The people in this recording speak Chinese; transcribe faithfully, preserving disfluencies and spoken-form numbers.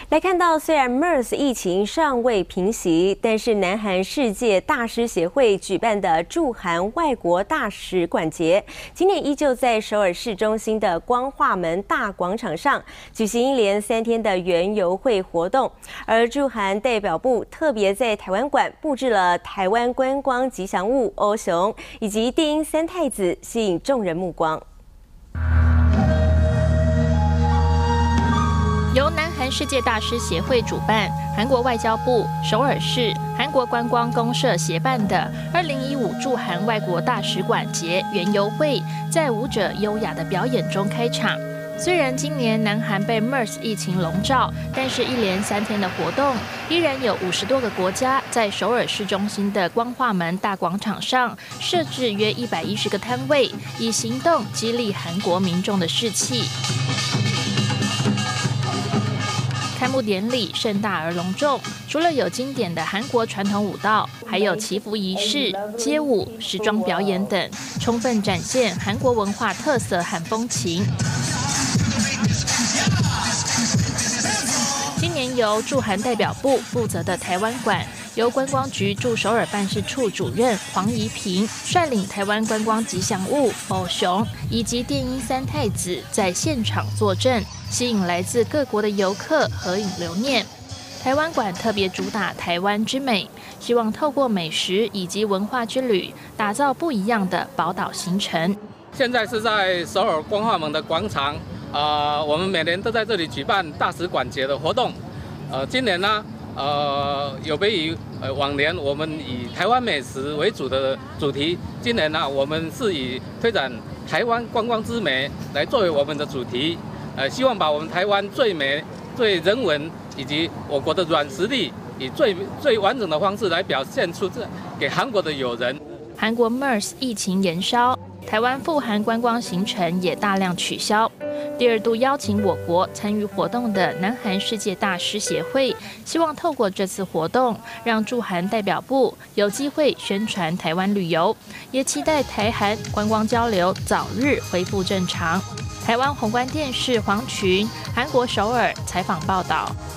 来看到，虽然 MERS 疫情尚未平息，但是南韩世界大师协会举办的驻韩外国大使馆节，今年依旧在首尔市中心的光化门大广场上举行一连三天的园游会活动。而驻韩代表部特别在台湾馆布置了台湾观光吉祥物欧熊以及电音三太子，吸引众人目光。 由南韩世界大师协会主办，韩国外交部、首尔市、韩国观光公社协办的二零一五驻韩外国大使馆节园游会，在舞者优雅的表演中开场。虽然今年南韩被 MERS 疫情笼罩，但是一连三天的活动，依然有五十多个国家在首尔市中心的光化门大广场上设置约一百一十个摊位，以行动激励韩国民众的士气。 开幕典礼盛大而隆重，除了有经典的韩国传统舞蹈，还有祈福仪式、街舞、时装表演等，充分展现韩国文化特色和风情。今年由驻韩代表部负责的台湾馆，由观光局驻首尔办事处主任黄怡平率领台湾观光吉祥物偶熊以及电音三太子在现场坐镇。 吸引来自各国的游客合影留念。台湾馆特别主打台湾之美，希望透过美食以及文化之旅，打造不一样的宝岛行程。 现在是在首尔光化门的广场，呃，我们每年都在这里举办大使馆节的活动。呃，今年呢，呃，有别于呃往年，我们以台湾美食为主的主题，今年呢，我们是以推展台湾观光之美来作为我们的主题。 呃，希望把我们台湾最美、最人文以及我国的软实力，以最最完整的方式来表现出这给韩国的友人。 韩国 MERS 疫情延烧，台湾赴韩观光行程也大量取消。第二度邀请我国参与活动的南韩世界大师协会，希望透过这次活动，让驻韩代表部有机会宣传台湾旅游，也期待台韩观光交流早日恢复正常。 台湾宏观电视黄群，韩国首尔采访报道。